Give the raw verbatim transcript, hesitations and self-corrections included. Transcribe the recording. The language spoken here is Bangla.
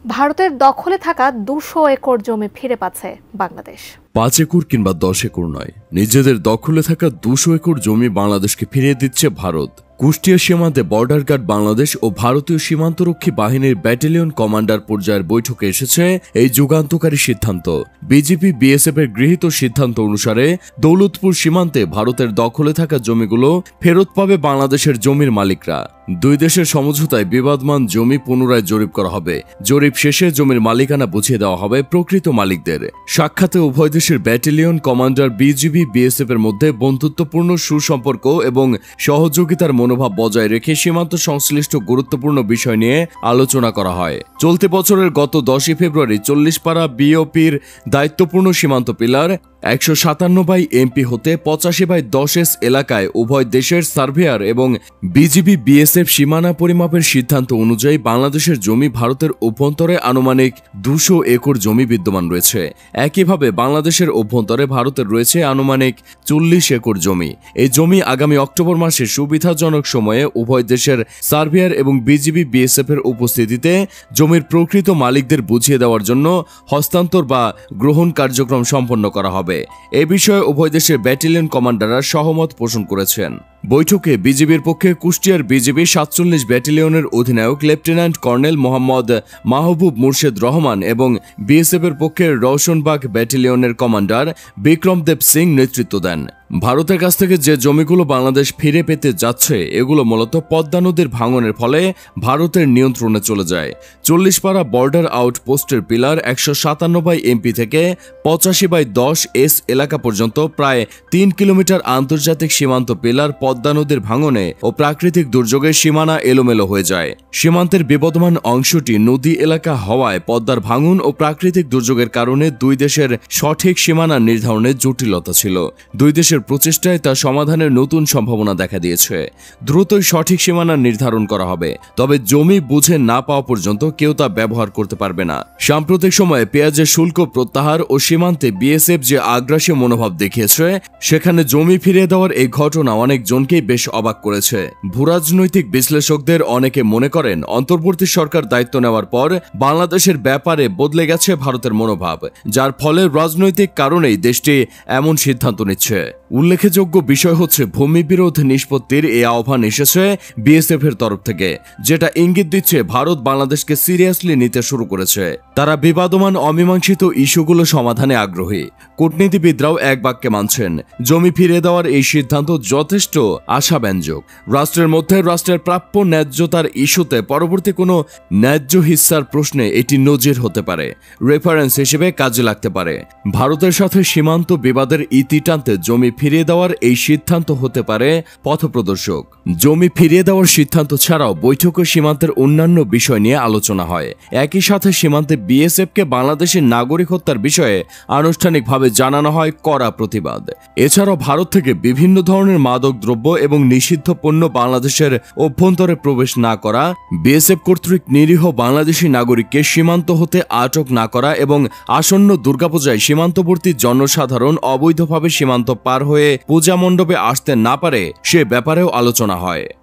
ভারতের দখলে থাকা দুশো একর জমি ফিরে পাচ্ছে বাংলাদেশ। পাঁচ একর কিংবা দশ একর নয়, নিজেদের দখলে থাকা দুশো একর জমি বাংলাদেশকে ফিরিয়ে দিচ্ছে ভারত। কুষ্টিয়া সীমান্তে বর্ডার গার্ড বাংলাদেশ ও ভারতীয় সীমান্তরক্ষী বাহিনীর ব্যাটালিয়ন কমান্ডার পর্যায়ের বৈঠকে এসেছে এই যুগান্তকারী সিদ্ধান্ত। বিজিপি বিএসএফ এর গৃহীত সিদ্ধান্ত অনুসারে দৌলতপুর সীমান্তে ভারতের দখলে থাকা জমিগুলো ফেরত পাবে বাংলাদেশের জমির মালিকরা। দুই দেশের সমঝোতায় বিবাদমান জমি পুনরায় জরিপ করা হবে। জরিপ শেষে জমির মালিকানা বুঝিয়ে দেওয়া হবে প্রকৃত মালিকদের। সাক্ষাতে উভয় দেশের ব্যাটালিয়ন কমান্ডার বিজিবি বিএসএফ এর মধ্যে বন্ধুত্বপূর্ণ সুসম্পর্ক এবং সহযোগিতার মনোভাব বজায় রেখে সীমান্ত সংশ্লিষ্ট গুরুত্বপূর্ণ বিষয় নিয়ে আলোচনা করা হয়। চলতি বছরের গত দশই ফেব্রুয়ারি চল্লিশ পাড়া বিওপির দায়িত্বপূর্ণ সীমান্ত পিলার একশো সাতান্ন বাই এমপি হতে পঁচাশি বাই দশ এস এলাকায় উভয় দেশের সার্ভেয়ার এবং বিজিবি বিএসএফ সীমানা পরিমাপের সিদ্ধান্ত অনুযায়ী বাংলাদেশের জমি ভারতের অভ্যন্তরে আনুমানিক দুশো একর জমি বিদ্যমান রয়েছে। একইভাবে বাংলাদেশের অভ্যন্তরে ভারতের রয়েছে আনুমানিক চল্লিশ একর জমি। এই জমি আগামী অক্টোবর মাসে সুবিধাজনক সময়ে উভয় দেশের সার্ভেয়ার এবং বিজিবি বিএসএফ এর উপস্থিতিতে জমির প্রকৃত মালিকদের বুঝিয়ে দেওয়ার জন্য হস্তান্তর বা গ্রহণ কার্যক্রম সম্পন্ন করা হবে। এ বিষয়ে উভয় দেশের ব্যাটালিয়ন কমান্ডাররা সহমত পোষণ করেছেন। বৈঠকে বিজিবির পক্ষে কুষ্টিয়ার বিজিবি সাতচল্লিশ ব্যাটালিয়নের অধিনায়ক লেফটেন্যান্ট কর্নেল মোহাম্মদ মাহবুব মুর্শেদ রহমান এবং বিএসএফ এর পক্ষে রওশনবাগ ব্যাটালিয়নের কমান্ডার বিক্রমদেব সিং নেতৃত্ব দেন। ভারতের কাছ থেকে যে জমিগুলো বাংলাদেশ ফিরে পেতে যাচ্ছে এগুলো মূলত পদ্মা নদীর ভাঙনের ফলে ভারতের নিয়ন্ত্রণে চলে যায়। চল্লিশ পাড়া বর্ডার আউটপোস্টের পিলার একশো সাতান্ন বাই এমপি থেকে পঁচাশি বাই দশ এস এলাকা পর্যন্ত প্রায় তিন কিলোমিটার আন্তর্জাতিক সীমান্ত পিলার পদ্মা নদীর ভাঙনে ও প্রাকৃতিক দুর্যোগে সীমানা এলোমেলো হয়ে যায়। সীমান্তের বিবদমান অংশটি নদী এলাকা হওয়ায় পদ্মার ভাঙন ও প্রাকৃতিক দুর্যোগের কারণে দুই দেশের সঠিক সীমানা নির্ধারণে জটিলতা ছিল। দুই দেশের প্রচেষ্টায় তা সমাধানের নতুন সম্ভাবনা দেখা দিয়েছে। দ্রুতই সঠিক সীমানা নির্ধারণ করা হবে, তবে জমি বুঝে না পাওয়া পর্যন্ত কেউ তা ব্যবহার করতে পারবে না। সাম্প্রতিক সময়ে পেঁয়াজের শুল্ক প্রত্যাহার ও সীমান্তে বিএসএফ যে আগ্রাসী মনোভাব দেখিয়েছে, সেখানে জমি ফিরিয়ে দেওয়ার এই ঘটনা অনেক জনকেই বেশ অবাক করেছে। ভূরাজনৈতিক বিশ্লেষকদের অনেকে মনে করেন অন্তর্বর্তী সরকার দায়িত্ব নেওয়ার পর বাংলাদেশের ব্যাপারে বদলে গেছে ভারতের মনোভাব, যার ফলে রাজনৈতিক কারণেই দেশটি এমন সিদ্ধান্ত নিচ্ছে। উল্লেখযোগ্য বিষয় হচ্ছে ভূমি বিরোধ নিষ্পত্তির এই আহ্বান এসেছে বিএসএফ এর তরফ থেকে, যেটা ইঙ্গিত দিচ্ছে ভারত বাংলাদেশকে সিরিয়াসলি নিতে শুরু করেছে। তারা বিবাদমান অমীমাংসিত ইস্যুগুলো সমাধানে আগ্রহী। কূটনীতিবিদরাও এক বাক্যে মানছেন জমি ফিরিয়ে দেওয়ার এই সিদ্ধান্ত যথেষ্ট আশাব্যঞ্জক। রাষ্ট্রের মধ্যে রাষ্ট্রের প্রাপ্য ন্যায্যতার ইস্যুতে পরবর্তী কোনো ন্যায্য হিস্সার প্রশ্নে এটি নজির হতে পারে, রেফারেন্স হিসেবে কাজে লাগতে পারে। ভারতের সাথে সীমান্ত বিবাদের ইতি টানতে জমি ফিরিয়ে দেওয়ার এই সিদ্ধান্ত হতে পারে পথপ্রদর্শক। জমি ফিরিয়ে দেওয়ার সিদ্ধান্ত ছাড়াও বৈঠকে সীমান্তের অন্যান্য বিষয় নিয়ে আলোচনা হয়। একই সাথে সীমান্তে বিএসএফকে বাংলাদেশের নাগরিক হত্যার বিষয়ে আনুষ্ঠানিকভাবে জানানো হয় কড়া প্রতিবাদ। এছাড়াও ভারত থেকে বিভিন্ন ধরনের মাদক দ্রব্য এবং নিষিদ্ধ পণ্য বাংলাদেশের অভ্যন্তরে প্রবেশ না করা, বিএসএফ কর্তৃক নিরীহ বাংলাদেশি নাগরিককে সীমান্ত হতে আটক না করা এবং আসন্ন দুর্গাপূজায় সীমান্তবর্তী জনসাধারণ অবৈধভাবে সীমান্ত পার হয়ে পূজা মণ্ডপে আসতে না পারে সে ব্যাপারেও আলোচনা হয়।